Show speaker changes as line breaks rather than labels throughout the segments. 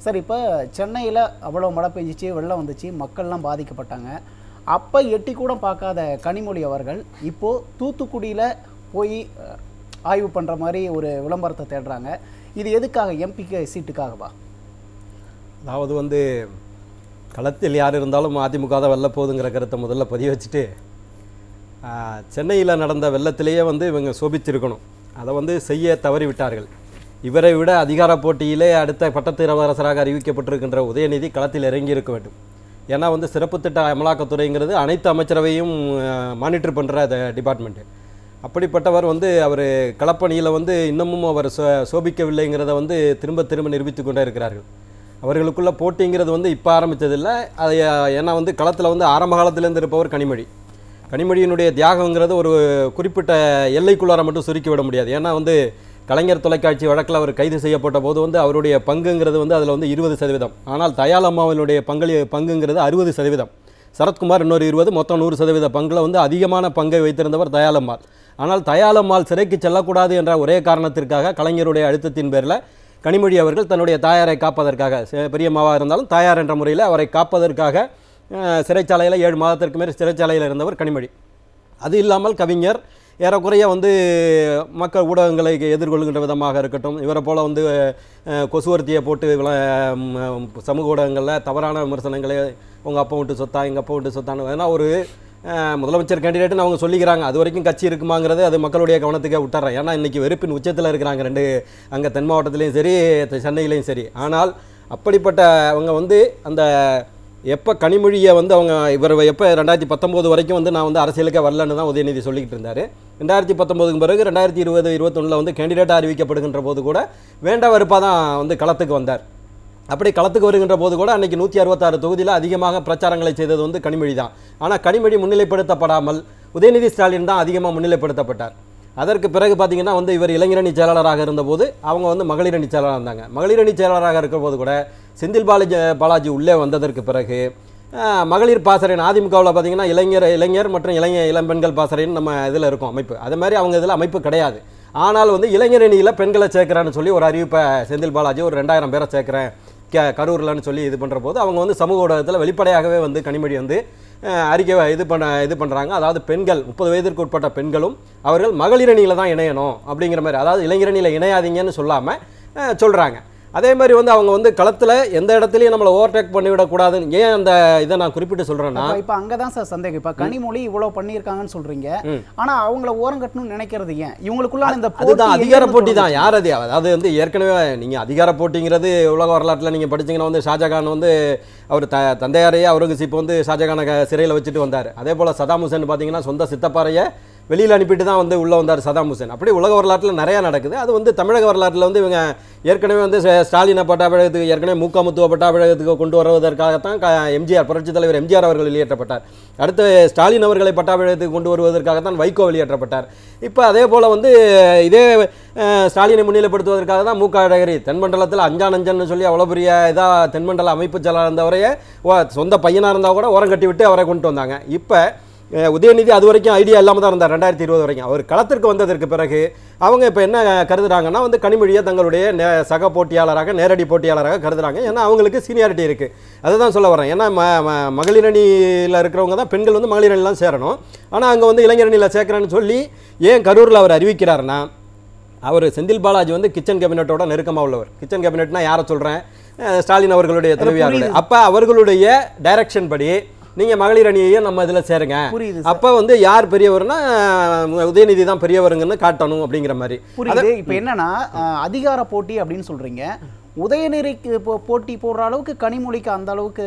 Sir இப்போ சென்னையில் அவ்வளோ மழை பெஞ்சிச்சு, வெள்ளம் வந்துச்சு, மக்கள்லாம் பாதிக்கப்பட்டாங்க. அப்போ எட்டி கூட பார்க்காத கனிமொழி அவர்கள் இப்போது தூத்துக்குடியில் போய் ஆய்வு பண்ணுற மாதிரி ஒரு விளம்பரத்தை தேடுறாங்க. இது எதுக்காக? எம்பிக்கு சீட்டுக்காகவா?
அதாவது களத்தில் யார் இருந்தாலும் அதிமுக தான் வெல்ல போகுதுங்கிற கருத்தை முதல்ல பதிய வச்சுட்டு, சென்னையில் நடந்த வெள்ளத்திலேயே இவங்க சோபிச்சிருக்கணும். அதை செய்ய தவறிவிட்டார்கள். இவரை விட அதிகார போட்டியிலே அடுத்த பட்டத்திரவரசராக அறிவிக்கப்பட்டிருக்கின்ற உதயநிதி களத்தில் இறங்கி இருக்க வேண்டும். ஏன்னா சிறப்பு திட்ட அமலாக்கத்துறைங்கிறது அனைத்து அமைச்சரவையும் மானிட்டர் பண்ணுற டிபார்ட்மெண்ட்டு. அப்படிப்பட்டவர் அவர் களப்பணியில் இன்னமும் அவர் சோபிக்கவில்லைங்கிறத திரும்ப திரும்ப நிரூபித்து கொண்டே இருக்கிறார்கள். அவர்களுக்குள்ள போட்டிங்கிறது இப்போ ஆரம்பித்ததில்லை. அது ஏன்னா களத்தில் ஆரம்ப காலத்திலேருந்து இருப்பவர் கனிமொழி. கனிமொழியினுடைய தியாகங்கிறது ஒரு குறிப்பிட்ட எல்லைக்குள்ளார மட்டும் சுருக்கி விட முடியாது. ஏன்னா கலைஞர் தொலைக்காட்சி வழக்கில் அவர் கைது செய்யப்பட்ட போது அவருடைய பங்குங்கிறது அதில் 20%. ஆனால் தயாளம்மாவினுடைய பங்குங்கிறது 60%. சரத்குமார் இன்னொரு 20, மொத்தம் 100% பங்கில் அதிகமான பங்கை வைத்திருந்தவர் தயாளம்மாள். ஆனால் தயாளம்மாள் சிறைக்கு செல்லக்கூடாது என்ற ஒரே காரணத்திற்காக கலைஞருடைய அழுத்தத்தின் பேரில் கனிமொழி அவர்கள் தன்னுடைய தாயாரை காப்பதற்காக, பெரியம்மாவாக இருந்தாலும் தாயார் என்ற முறையில் அவரை காப்பதற்காக சிறைச்சாலையில் 7 மாதத்திற்கு மேல் சிறைச்சாலையில் இருந்தவர் கனிமொழி. அது இல்லாமல் கவிஞர் ஏறக்குறைய மக்கள் ஊடகங்களை எதிர்கொள்கின்ற விதமாக இருக்கட்டும், இவரை போல் கொசுவர்த்தியை போட்டு சமூக ஊடகங்களில் தவறான விமர்சனங்களை உங்கள் அப்பா விட்டு சொத்தா, எங்கள் அப்பா விட்டு சொத்தான்னு ஏன்னா ஒரு முதலமைச்சர் கேண்டிடேட்டுன்னு அவங்க சொல்லிக்கிறாங்க. அது வரைக்கும் கட்சி இருக்குமாங்கிறது அது மக்களுடைய கவனத்துக்கே விட்டுறேன். ஏன்னா இன்றைக்கி வெறுப்பின் உச்சத்தில் இருக்கிறாங்க ரெண்டு, அங்கே தென் மாவட்டத்திலையும் சரி சென்னையிலையும் சரி. ஆனால் அப்படிப்பட்ட அவங்க அந்த எப்போ கனிமொழியை அவங்க இவர் எப்போ 2019 வரைக்கும் நான் அரசியலுக்கே வரலன்னு தான் உதயநிதி சொல்லிக்கிட்டு இருந்தார். 2019க்கு பிறகு 2020-21 கேண்டிடேட்டாக அறிவிக்கப்படுகின்ற போது கூட வேண்ட வெறுப்பாக தான் களத்துக்கு வந்தார். அப்படி களத்துக்கு வருகின்ற போது கூட அன்றைக்கி 166 தொகுதியில் அதிகமாக பிரச்சாரங்களை செய்தது கனிமொழி தான். ஆனால் கனிமொழி முன்னிலைப்படுத்தப்படாமல் உதயநிதி ஸ்டாலின் தான் அதிகமாக முன்னிலைப்படுத்தப்பட்டார். அதற்கு பிறகு பார்த்திங்கன்னா இவர் இளைஞரணி செயலாளராக இருந்தபோது அவங்க மகளிரணி செயலாளராக இருந்தாங்க. மகளிரணி செயலாளராக இருக்கிற போது கூட செந்தில் பாலாஜி உள்ளே வந்ததற்கு பிறகு மகளிர் பாசறையின் அதிமுகவில் பார்த்திங்கன்னா இளைஞர் மற்றும் இளம்பெண்கள் பாசறைன்னு நம்ம இதில் இருக்கும் அமைப்பு. அது மாதிரி அவங்க இதில் அமைப்பு கிடையாது. ஆனால் இளைஞரணியில் பெண்களை சேர்க்குறான்னு சொல்லி ஒரு அறிவிப்பை செந்தில் பாலாஜி ஒரு 2000 பேரை சேர்க்குறேன் கரூரில்னு சொல்லி இது பண்ணுற போது அவங்க சமூக ஊடகத்தில் வெளிப்படையாகவே கனிமொழி அறிக்கை இது பண்ணுறாங்க. அதாவது பெண்கள் 30 வயதிற்கு உட்பட்ட பெண்களும் அவர்கள் மகளிரணியில் தான் இணையணும் அப்படிங்கிற மாதிரி, அதாவது இளைஞரணியில் இணையாதீங்கன்னு சொல்லாமல் சொல்கிறாங்க. அதே மாதிரி அவங்க களத்தில் எந்த இடத்துலையும் நம்மளை ஓவர்டேக் பண்ணிவிடக்கூடாதுன்னு ஏன் அந்த இதை நான் குறிப்பிட்டு சொல்கிறேன்னா,
இப்போ அங்கே தான் சார் சந்தேகம். இப்போ கனிமொழி இவ்வளோ பண்ணியிருக்காங்கன்னு சொல்கிறீங்க, ஆனால் அவங்கள ஓரம் கட்டணும்னு நினைக்கிறது ஏன்? இவங்களுக்குள்ள இந்த
அதுதான் அதிகார போட்டி தான். யார் அது? அதாவது ஏற்கனவே நீங்கள் அதிகார போட்டிங்கிறது உலக வரலாற்றில் நீங்கள் படிச்சிங்கன்னா ஷாஜகான் அவர் தந்தையாரையே அவுரங்கசீப் ஷாஜகானை சிறையில் வச்சுட்டு வந்தார். அதே போல் சதாம் ஹுசேன் பார்த்தீங்கன்னா சொந்த சித்தப்பாறையை வெளியில் அனுப்பிட்டு தான் உள்ளே வந்தார் சதாம் ஹுசேன். அப்படி உலக வரலாற்றில் நிறையா நடக்குது. அது தமிழக வரலாற்றில் இவங்க ஏற்கனவே ஸ்டாலினை பட்டாபிழகத்துக்கு ஏற்கனவே மூக்காமுத்துவ பட்டாபிழகத்துக்கு கொண்டு வருவதற்காகத்தான் எம்ஜிஆர் புரட்சித் தலைவர் எம்ஜிஆர் அவர்கள் வெளியேற்றப்பட்டார். அடுத்து ஸ்டாலின் அவர்களை பட்டாபிழகத்துக்கு கொண்டு வருவதற்காகத்தான் வைகோ வெளியேற்றப்பட்டார். இப்போ அதே போல் இதே ஸ்டாலினை முன்னிலைப்படுத்துவதற்காக தான் மூக்க அழகிரி தென்மண்டலத்தில் அஞ்சானஞ்சன்னு சொல்லி அவ்வளோ பெரிய இதாக தென்மண்டல அமைப்பு செயலாளர் இருந்தவரையே சொந்த பையனாக இருந்தால் கூட ஓரம் கட்டி விட்டு அவரை கொண்டு வந்தாங்க. இப்போ உதயநிதி அது வரைக்கும் ஐடியா இல்லாமல் தான் இருந்தார். 2020 வரைக்கும் அவர் களத்திற்கு வந்ததற்கு பிறகு அவங்க இப்போ என்ன கருதுறாங்கன்னா கனிமொழியை தங்களுடைய சக போட்டியாளராக நேரடி போட்டியாளராக கருதுறாங்க. ஏன்னா அவங்களுக்கு சீனியாரிட்டி இருக்குது. அதை தான் சொல்ல வரேன். ஏன்னா மகளிரணியில் இருக்கிறவங்க தான் பெண்கள் மகளிரணிலாம் சேரணும். ஆனால் அங்கே இளைஞரணியில் சேர்க்குறேன்னு சொல்லி ஏன் கரூரில் அவர் அறிவிக்கிறாருன்னா, அவர் செந்தில் பாலாஜி கிச்சன் கேபினட்டோட நெருக்கமாக உள்ளவர். கிச்சன் கேபினட்னா யாரை சொல்கிறேன்? ஸ்டாலின் அவர்களுடைய தலைவியாருடைய. அப்போ அவர்களுடைய டைரக்ஷன் படி நீங்கள் மகளிர் அணியையே நம்ம இதில் சேருங்க. அப்போ யார் பெரியவர்னா உதயநிதி தான் பெரியவருங்கன்னு காட்டணும் அப்படிங்கிற மாதிரி.
புரியுது. இப்போ என்னன்னா அதிகார போட்டி அப்படின்னு சொல்கிறீங்க. உதயநிதிக்கு இப்போ போட்டி போடுற அளவுக்கு கனிமொழிக்கு அந்த அளவுக்கு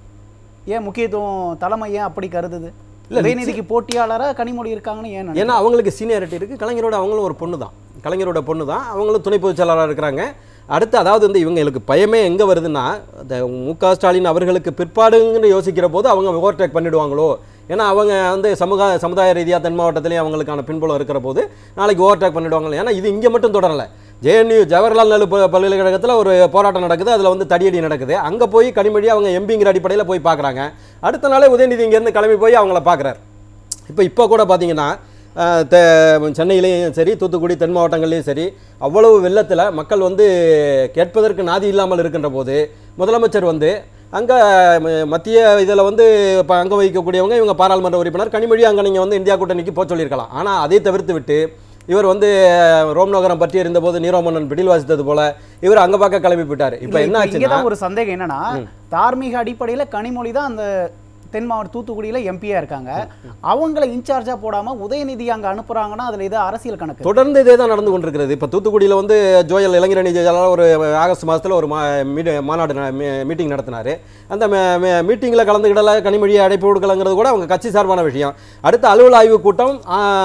ஏன் முக்கியத்துவம் தலைமை ஏன் அப்படி கருதுது? உதயநிதிக்கு போட்டியாளராக கனிமொழி இருக்காங்கன்னு ஏன்?
ஏன்னா அவங்களுக்கு சீனியாரிட்டி இருக்குது. கலைஞரோட அவங்களும் ஒரு பொண்ணு தான், கலைஞரோட பொண்ணு தான். அவங்களும் துணை பொதுச் செயலாளராக இருக்கிறாங்க. அடுத்து அதாவது இவங்களுக்கு பயமே எங்கே வருதுன்னா, முக ஸ்டாலின் அவர்களுக்கு பிற்பாடுன்னு யோசிக்கிற போது அவங்க ஓவர்டேக் பண்ணிடுவாங்களோ. ஏன்னா அவங்க சமுதாய ரீதியாக தென் மாவட்டத்திலேயே அவங்களுக்கான பின்புலம் இருக்கிற போது நாளைக்கு ஓவர்டேக் பண்ணிடுவாங்களோ. ஏன்னா இது இங்கே மட்டும் தொடரலை. ஜேஎன்யூ ஜவஹர்லால் நேரு பல்கலைக்கழகத்தில் ஒரு போராட்டம் நடக்குது. அதில் தடியடி நடக்குது. அங்கே போய் கனிமொழி அவங்க எம்பிங்கிற அடிப்படையில் போய் பார்க்குறாங்க. அடுத்த நாளே உதயநிதி இங்கேருந்து கிளம்பி போய் அவங்கள பார்க்குறாரு. இப்போ கூட பார்த்தீங்கன்னா சென்னையிலையும் சரி, தூத்துக்குடி தென் மாவட்டங்கள்லையும் சரி, அவ்வளவு வெள்ளத்தில் மக்கள் வந்து கேட்பதற்கு நாதி இல்லாமல் இருக்கின்ற போது முதலமைச்சர் வந்து அங்கே மத்திய இதில் வந்து இப்போ அங்கே வகிக்கக்கூடியவங்க இவங்க பாராளுமன்ற உறுப்பினர் கனிமொழி அங்கே நீங்கள் வந்து இந்தியா கூட்டணிக்கு போக சொல்லியிருக்கலாம். ஆனால் அதை தவிர்த்து விட்டு இவர் வந்து ரோம் நகரம் பற்றி இருந்தபோது நீரோ மன்னன் பிடில் வாசித்தது போல இவர் அங்கே பார்க்க கிளம்பி போயிட்டார். இப்போ என்ன ஆச்சுன்னா
ஒரு சந்தேகம் என்னன்னா, தார்மீக அடிப்படையில் கனிமொழி தான் அந்த தென் மாவட்ட தூத்துக்குடியில எம்பியா இருக்காங்க. அவங்களை இன்சார்ஜா போடாம உதயநிதி அங்க அனுப்புறாங்கன்னா அதுல ஏதோ அரசியல் கணக்கு
தொடர்ந்து இதே தான் நடந்து கொண்டிருக்கிறது. இப்போ தூத்துக்குடியில் வந்து ஜோயல் இளைஞரணி ஜெயலலிதா ஒரு ஆகஸ்ட் மாதத்தில் ஒரு மாநாடு மீட்டிங் நடத்தினார். அந்த மீட்டிங்கில் கலந்துக்கிடல கனிமொழியை அழைப்பு கொடுக்கலங்கிறது கூட அவங்க கட்சி சார்பான விஷயம். அடுத்த அலுவல் ஆய்வு கூட்டம்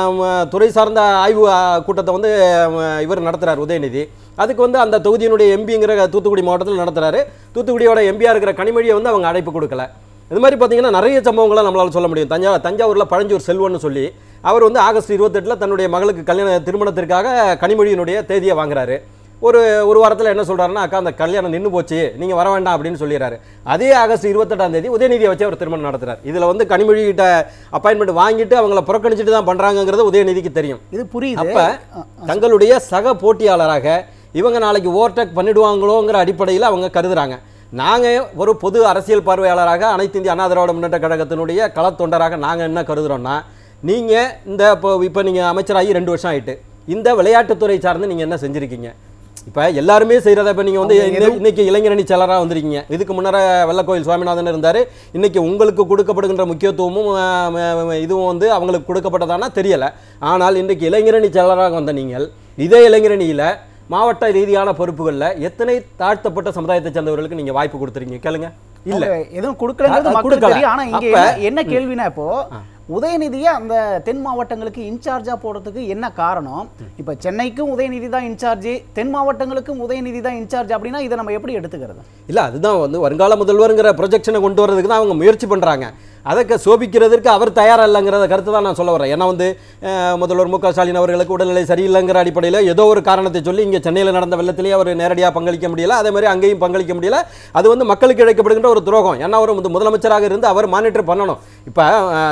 துறை சார்ந்த ஆய்வு கூட்டத்தை வந்து இவர் நடத்துகிறார் உதயநிதி. அதுக்கு வந்து அந்த தொகுதியினுடைய எம்பிங்கிற தூத்துக்குடி மாவட்டத்தில் நடத்துகிறாரு. தூத்துக்குடியோட எம்பியாக இருக்கிற கனிமொழியை வந்து அவங்க அழைப்பு கொடுக்கல. இது மாதிரி பார்த்தீங்கன்னா நிறைய சம்பவங்களை நம்மளால் சொல்ல முடியும். தஞ்சாவூரில் பழஞ்சூர் செல்வன்னு சொல்லி அவர் வந்து ஆகஸ்ட் 28 தன்னுடைய மகளுக்கு திருமணத்திற்காக கனிமொழியினுடைய தேதியை வாங்குறாரு. ஒரு வாரத்தில் என்ன சொல்கிறாருன்னா, அக்கா அந்த கல்யாணம் நின்று போச்சு, நீங்கள் வர வேண்டாம் அப்படின்னு சொல்லிடுறாரு. அதே ஆகஸ்ட் 28 உதயநிதியை வச்சு அவர் திருமணம் நடத்துறாரு. இதில் வந்து கனிமொழிகிட்ட அப்பாயின்மெண்ட் வாங்கிட்டு அவங்கள புறக்கணிச்சுட்டு தான் பண்ணுறாங்கிறது உதயநிதிக்கு தெரியும்.
இது புரியுது.
அப்போ தங்களுடைய சக போட்டியாளராக இவங்க நாளைக்கு ஓவர்டேக் பண்ணிடுவாங்களோங்கிற அடிப்படையில் அவங்க கருதுறாங்க. நாங்கள் ஒரு பொது அரசியல் பார்வையாளராக அனைத்து இந்திய அண்ணா திராவிட முன்னேற்ற கழகத்தினுடைய களத்தொண்டராக நாங்கள் என்ன கருதுகிறோன்னா, நீங்கள் இந்த இப்போ நீங்கள் அமைச்சராகி 2 வருஷம் ஆகிட்டு இந்த விளையாட்டுத்துறை சார்ந்து நீங்கள் என்ன செஞ்சுருக்கீங்க? இப்போ எல்லாருமே செய்கிறத இப்போ நீங்கள் வந்து இன்னைக்கு இளைஞரணி செயலராக வந்திருக்கீங்க. இதுக்கு முன்னர வெள்ளக்கோயில் சுவாமிநாதன் இருந்தார். இன்றைக்கி உங்களுக்கு கொடுக்கப்படுகின்ற முக்கியத்துவமும் இதுவும் வந்து அவங்களுக்கு கொடுக்கப்பட்டதானா தெரியலை. ஆனால் இன்றைக்கு இளைஞரணி செயலராக வந்த நீங்கள் இதே இளைஞரணியில் மாவட்ட ரீதியான பொறுப்புகளில் எத்தனை தாழ்த்தப்பட்ட சமுதாயத்தை சேர்ந்தவர்களுக்கு நீங்க வாய்ப்பு கொடுத்துறீங்க? கேளுங்க. இல்ல
எதுவும் கொடுக்கலங்கிறது மக்களுக்கு தெரியும். ஆனா இங்க என்ன கேள்வினா, இப்போ உதயநிதியை அந்த தென் மாவட்டங்களுக்கு இன்சார்ஜா போடுறதுக்கு என்ன காரணம்? இப்ப சென்னைக்கும் உதயநிதி தான் இன்சார்ஜ், தென் மாவட்டங்களுக்கும் உதயநிதி தான் இன்சார்ஜ் அப்படின்னா இதை நம்ம எப்படி எடுத்துக்கிறது?
இல்ல அதுதான் வந்து வருங்கால முதல்வருங்கிற ப்ரொஜெக்ஷனை கொண்டு வரதுக்கு தான் அவங்க முயற்சி பண்றாங்க. அதற்கு சோபிக்கிறதுக்கு அவர் தயாரா இல்லைங்கிறத கருத்து தான் நான் சொல்ல வரேன். ஏன்னா வந்து முதல்வர் மு.க. ஸ்டாலின் அவர்களுக்கு உடல்நிலை சரியில்லைங்கிற அடிப்படையில் ஏதோ ஒரு காரணத்தை சொல்லி இங்கே சென்னையில் நடந்த வெள்ளத்திலேயே அவர் நேரடியாக பங்களிக்க முடியல, அதே மாதிரி அங்கேயும் பங்களிக்க முடியல. அது வந்து மக்களுக்கு இழைக்கப்படுகின்ற ஒரு துரோகம். ஏன்னா அவர் முதலமைச்சராக இருந்து அவர் மானிட்டர் பண்ணணும். இப்போ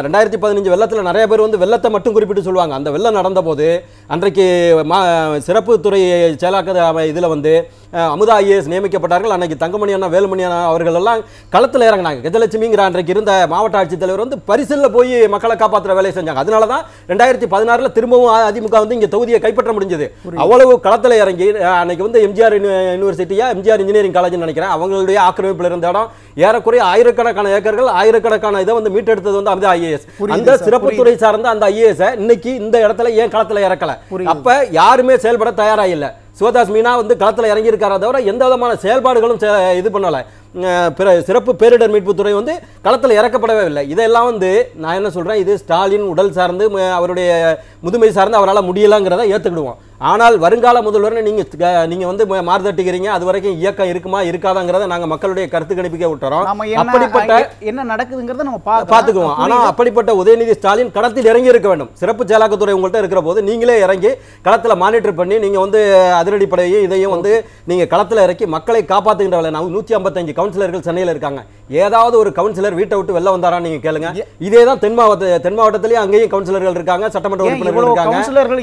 2015 வெள்ளத்தில் நிறைய பேர் வந்து வெள்ளத்தை மட்டும் குறிப்பிட்டு சொல்லுவாங்க. அந்த வெள்ளம் நடந்த போது அன்றைக்கு சிறப்பு துறை செயலாக்க இதில் வந்து அமுதா ஐஏஎஸ் நியமிக்கப்பட்டார்கள். அன்னைக்கு தங்கமணி அண்ணா வேலுமணி அண்ணா அவர்கள் எல்லாம் களத்தில் இறங்கினாங்க. கஜலட்சுமிங்கிற அன்றைக்கு இருந்த மாவட்ட ஆட்சித்தலைவர் வந்து பரிசில் போய் மக்களை காப்பாற்றுற வேலையை செஞ்சாங்க. அதனால தான் 2016 திரும்பவும் அதிமுக வந்து இங்கே தொகுதியை கைப்பற்ற முடிஞ்சது. அவ்வளவு களத்தில் இறங்கி அன்னைக்கு வந்து எம்ஜிஆர் யூனிவர்சிட்டியா எம்ஜிஆர் இன்ஜினியரிங் காலேஜ் நினைக்கிறேன், அவங்களுடைய ஆக்கிரமிப்பில் இருந்த இடம் ஏறக்குறைய ஆயிரக்கணக்கான ஏக்கர்கள் ஆயிரக்கணக்கான இதை வந்து மீட்டெடுத்தது வந்து அமுதா ஐஏஎஸ். அந்த சிறப்பு துறை சார்ந்த அந்த ஐஏஎஸ் இன்னைக்கு இந்த இடத்துல ஏன் களத்தில் இறக்கல? அப்ப யாருமே செயல்பட தயாரா இல்லை. சிவதாஸ் மீனா வந்து களத்தில் இறங்கி இருக்காரா தவிர எந்த விதமான செயல்பாடுகளும் இது பண்ணலை. சிறப்பு பேரிடர் மீட்புத்துறை வந்து களத்தில் இறக்கப்படவே இல்லை. இதெல்லாம் வந்து நான் என்ன சொல்கிறேன், இது ஸ்டாலின் உடல் சார்ந்து அவருடைய முதுமை சார்ந்து அவரால் முடியலாங்கிறத ஏற்றுக்கிடுவோம். ஆனால் வருங்கால முதல்வர் நீங்கள் வந்து மாறுதட்டுகிறீங்க. அது வரைக்கும் இயக்கம் இருக்குமா இருக்காதாங்கிறத நாங்கள் மக்களுடைய கருத்து கணிப்புக்கே விட்டுறோம். அப்படிப்பட்ட
என்ன நடக்குதுங்கிறத நம்ம
பார்த்துக்குவோம். ஆனால் அப்படிப்பட்ட உதயநிதி ஸ்டாலின் களத்தில் இறங்கி இருக்க வேண்டும். சிறப்பு செயலாக்கத்துறை உங்கள்கிட்ட இருக்கிற போது நீங்களே இறங்கி களத்தில் மானிட்டர் பண்ணி நீங்கள் வந்து அதிரடிப்படையும் இதையும் வந்து நீங்கள் களத்தில் இறக்கி மக்களை காப்பாற்றுகின்ற வேலை. 155 கவுன்சிலர்கள் சென்னையில் இருக்காங்க. ஏதாவது ஒரு கவுன்சிலர் வீட்டை விட்டு வெளில வந்தாரா நீங்க கேளுங்க. இதே தான் தென் மாவட்டத்திலேயே அங்கேயும் கவுன்சிலர்கள் இருக்காங்க, சட்டமன்ற உறுப்பினர்கள் இருக்காங்க.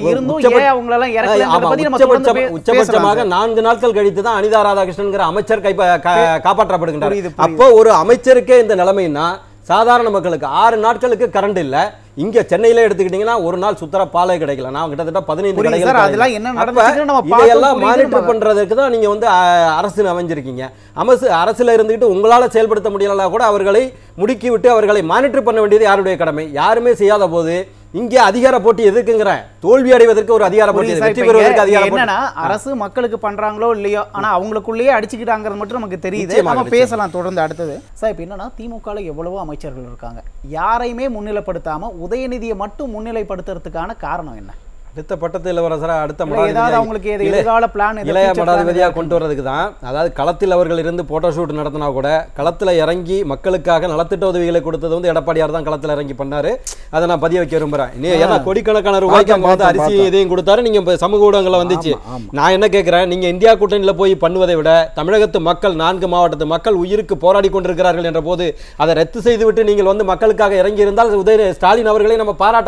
உச்சபட்சமாக 4 நாட்கள் கழித்து தான் அனிதா ராதாகிருஷ்ணன் அமைச்சர் காப்பாற்றப்படுகின்றார். அப்போ ஒரு அமைச்சருக்கே இந்த நிலைமைன்னா சாதாரண மக்களுக்கு 6 நாட்களுக்கு கரண்ட் இல்ல. இங்க சென்னையில எடுத்துக்கிட்டீங்கன்னா ஒரு நாள் சுத்தர பாலே கிடைக்கல. நான் கிட்டத்தட்ட 15 இதெல்லாம் மானிட்டர் பண்றதுக்கு தான் நீங்க வந்து அரசு அமைஞ்சிருக்கீங்க. அரசுல இருந்துகிட்டு உங்களால செயல்படுத்த முடியல கூட அவர்களை முடுக்கி விட்டு அவர்களை மானிட்டர் பண்ண வேண்டியது யாருடைய கடமை? யாருமே செய்யாத போது இங்கே அதிகார போட்டி எதுக்குங்கிற தோல்வி அடைவதற்கு ஒரு அதிகார போட்டி, வெற்றி பெறுவதற்கு அதிகார போட்டி.
என்னன்னா அரசு மக்களுக்கு பண்றாங்களோ இல்லையோ, ஆனா அவங்களுக்குள்ளேயே அடிச்சுக்கிட்டாங்கிறது மட்டும் நமக்கு தெரியுது. நம்ம பேசலாம் தொடர்ந்து. அடுத்தது சார், இப்போ என்னன்னா திமுகல எவ்வளவோ அமைச்சர்கள் இருக்காங்க, யாரையுமே முன்னிலைப்படுத்தாம உதயநிதியை மட்டும் முன்னிலைப்படுத்துறதுக்கான காரணம் என்ன?
அடுத்த பட்டத்து இளவரசரா அடுத்த
இளைய
மடாதிபதியாக கொண்டு வரதுக்கு தான். அதாவது களத்தில் அவர்கள் இருந்து போட்டோ ஷூட் நடத்தினா கூட களத்தில் இறங்கி மக்களுக்காக நலத்திட்ட உதவிகளை கொடுத்தது வந்து எடப்பாடியார் தான் களத்தில் இறங்கி பண்ணாரு. அதை நான் பதிய வைக்க விரும்புறேன். ஏன்னா கோடிக்கணக்கான ரூபாய்க்கு பார்த்து அரிசி இதையும் கொடுத்தாரு. நீங்க சமூக ஊடகங்களை வந்துச்சு. நான் என்ன கேட்கிறேன், நீங்க இந்தியா கூட்டணியில் போய் பண்ணுவதை விட தமிழகத்து மக்கள் 4 மாவட்டத்து மக்கள் உயிருக்கு போராடி கொண்டிருக்கிறார்கள் என்ற போது அதை ரத்து செய்து விட்டு நீங்கள் வந்து மக்களுக்காக இறங்கி இருந்தால் ஸ்டாலின் அவர்களை நம்ம பாராட்டலாம்.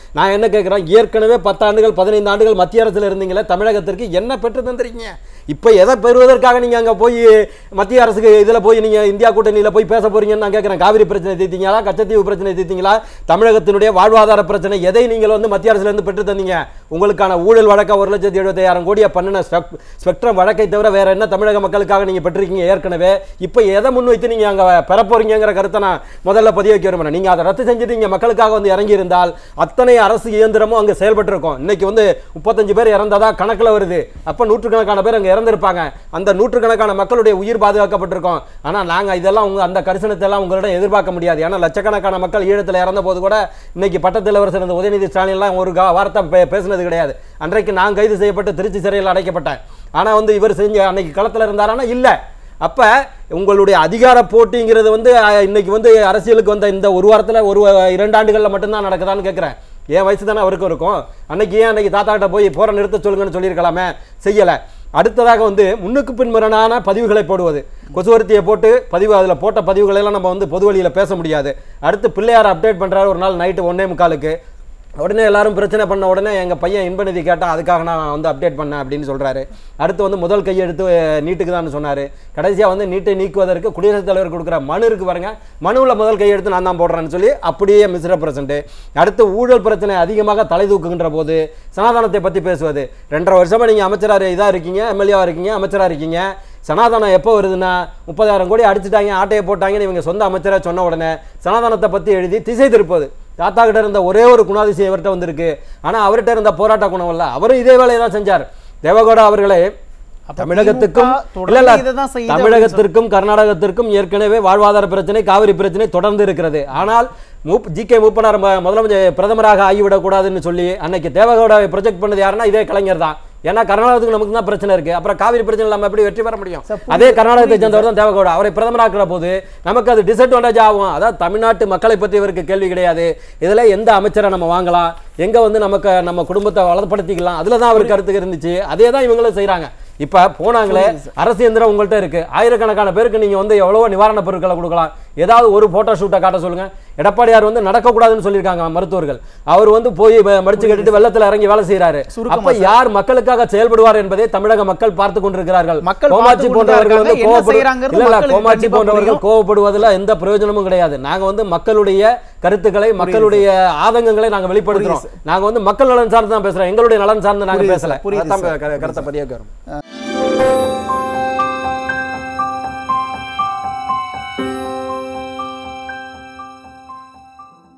நான் என்ன கேட்குறேன், ஏற்கனவே 10 ஆண்டுகள் 15 ஆண்டுகள் மத்திய அரசில் இருந்தீங்களே, தமிழகத்திற்கு என்ன பெற்று தந்திருக்கீங்க? இப்போ எதை பெறுவதற்காக நீங்கள் அங்கே போய் மத்திய அரசுக்கு இதில் போய் நீங்கள் இந்தியா கூட்டணியில் போய் பேச போறீங்கன்னு நான் கேட்குறேன். காவிரி பிரச்சனை தீர்த்தீங்களா, கச்சத்தீவு பிரச்சனை தீர்த்தீங்களா, தமிழகத்தினுடைய வாழ்வாதார பிரச்சனை எதை நீங்கள் வந்து மத்திய அரசுலேருந்து பெற்று தந்தீங்க? உங்களுக்கான ஊழல் வழக்க 1,75,000 கோடியை பண்ணின ஸ்பெக்ட்ரம் வழக்கை தவிர வேற என்ன தமிழக மக்களுக்காக நீங்கள் பெற்றிருக்கீங்க ஏற்கனவே? இப்போ எதை முன்வைத்து நீங்கள் அங்கே பெறப்போறீங்கிற கருத்தை நான் முதல்ல பதிவு வைக்க விரும்புகிறேன். நீங்கள் அதை ரத்து செஞ்சுட்டு இங்கே மக்களுக்காக வந்து இறங்கி இருந்தால் அத்தனை அரசு இயந்திரமும் அங்கே செயல்பட்டு இருக்கும். இன்னைக்கு வந்து 35 பேர் இறந்ததா கணக்கில் வருது. அப்போ நூற்றுக்கணக்கான பேர் அங்கே இறந்திருப்பாங்க. அந்த நூற்றுக்கணக்கான மக்களுடைய உயிர் பாதுகாக்கப்பட்டிருக்கும். ஆனால் நாங்கள் இதெல்லாம் அந்த கரிசனத்தை எல்லாம் உங்களிடம் எதிர்பார்க்க முடியாது. ஏன்னா லட்சக்கணக்கான மக்கள் ஈழத்தில் இறந்த போது கூட இன்னைக்கு பட்டத்தில் இளவரசர் இருந்த உதயநிதி ஸ்டாலின் எல்லாம் ஒரு வார்த்தை பேசினது கிடையாது. அன்றைக்கு நான் கைது செய்யப்பட்டு திருச்சி சிறையில் அடைக்கப்பட்டேன். ஆனால் வந்து இவர் செஞ்ச அன்னைக்கு களத்தில் இருந்தாரானா இல்லை. அப்போ உங்களுடைய அதிகார போட்டிங்கிறது வந்து இன்னைக்கு வந்து அரசியலுக்கு வந்த இந்த ஒரு வாரத்தில் 2 ஆண்டுகளில் மட்டும்தான் நடக்குதான்னு கேட்குறேன். என் வயசு தானே அவருக்கும் இருக்கும். அன்னைக்கு தாத்தா கிட்ட போய் போற நிறுத்த சொல்லுங்கன்னு சொல்லியிருக்கலாமே, செய்யலை. அடுத்ததாக வந்து முன்னுக்கு பின்முரணான பதிவுகளை போடுவது, கொசுவர்த்தியை போட்டு பதிவு, அதில் போட்ட பதிவுகளெல்லாம் நம்ம வந்து பொது வழியில் பேச முடியாது. அடுத்து பிள்ளையார் அப்டேட் பண்ணுறாரு ஒரு நாள் நைட்டு 1:45, உடனே எல்லாரும் பிரச்சனை பண்ண உடனே எங்கள் பையன் இன்பநிதி கேட்டால் அதுக்காக நான் வந்து அப்டேட் பண்ணேன் அப்படின்னு சொல்கிறாரு. அடுத்து வந்து முதல் கையெழுத்து நீட்டுக்கு தான் சொன்னார். கடைசியாக வந்து நீட்டை நீக்குவதற்கு குடியரசுத் தலைவர் கொடுக்குற மனு இருக்கு பாருங்க, மனுவில் முதல் கையெழுத்து நான் தான் போடுறேன்னு சொல்லி அப்படியே மிஸ்ரெப்ரசன்ட். அடுத்து ஊழல் பிரச்சனை அதிகமாக தலை தூக்குகின்ற போது சனாதனத்தை பற்றி பேசுவது. 2.5 வருஷமாக நீங்கள் அமைச்சராக இதாக இருக்கீங்க, எம்எல்ஏவாக இருக்கீங்க, அமைச்சராக இருக்கீங்க. சனாதனம் எப்போ வருதுன்னா 30,000 கோடி அடிச்சுட்டாங்க, ஆட்டையை போட்டாங்கன்னு இவங்க சொந்த அமைச்சராக சொன்ன உடனே சனாதனத்தை பற்றி எழுதி திசை திருப்பது. தாத்தா கிட்ட இருந்த ஒரே ஒரு குணாதிசயம் இவர்கிட்ட வந்திருக்கு. ஆனால் அவர்கிட்ட இருந்த போராட்ட குணம் இல்லை. அவரும் இதே வேலையை தான் செஞ்சார். தேவகவுடா அவர்களே தமிழகத்திற்கும் கர்நாடகத்திற்கும் ஏற்கனவே வாழ்வாதார பிரச்சனை, காவிரி பிரச்சனை தொடர்ந்து இருக்கிறது. ஆனால் ஜி.கே. மூப்பனார் முதலமைச்சர் பிரதமராக ஆகிவிடக்கூடாதுன்னு சொல்லி அன்னைக்கு தேவகவுடாவை ப்ரொஜெக்ட் பண்ணது யாருன்னா இதே கலைஞர் தான். ஏன்னா கர்நாடகத்துக்கு நமக்கு தான் பிரச்சனை இருக்கு. அப்புறம் காவிரி பிரச்சனை இல்லாமல் எப்படி வெற்றி பெற முடியும்? அதே கர்நாடகத்தை சேர்ந்தவர் தான் தேவகவுடா. அவரை பிரதமராக்குற போது நமக்கு அது டிஸ்அட்வான்டேஜ் ஆகும். அதாவது தமிழ்நாட்டு மக்களை பற்றி இவருக்கு கேள்வி கிடையாது. இதில் எந்த அமைச்சரை நம்ம வாங்கலாம், எங்கே வந்து நமக்கு நம்ம குடும்பத்தை வளப்படுத்திக்கலாம், அதில் தான் அவர் கருத்து இருந்துச்சு. அதே தான் இவங்களும் செய்கிறாங்க. இப்போ போனாங்களே அரசு இயந்திரம் உங்கள்கிட்ட இருக்கு, ஆயிரக்கணக்கான பேருக்கு நீங்கள் வந்து எவ்வளவோ நிவாரணப் பொருட்களை கொடுக்கலாம். ஏதாவது ஒரு போட்டோ ஷூட்டை காட்ட சொல்லுங்க. எடப்பாடியார் வந்து நடக்கக்கூடாதுன்னு சொல்லியிருக்காங்க மருத்துவர்கள். அவர் வந்து போய் மடிச்சு கட்டிட்டு வெள்ளத்தில் இறங்கி வேலை செய்யறாரு. அப்ப யார் மக்களுக்காக செயல்படுவார் என்பதை தமிழக மக்கள் பார்த்து கொண்டிருக்கிறார்கள். கோமாட்சி போன்றவர்கள் வந்து கோமாட்சி போன்றவர்கள் கோவப்படுவதில் எந்த பிரயோஜனமும் கிடையாது. நாங்க வந்து மக்களுடைய கருத்துக்களை, மக்களுடைய ஆதங்கங்களை நாங்க வெளிப்படுத்துறோம். நாங்க வந்து மக்கள் நலன் சார்ந்து தான் பேசுறோம். எங்களுடைய நலன் சார்ந்து நாங்க பேசல. கருத்தை பதிய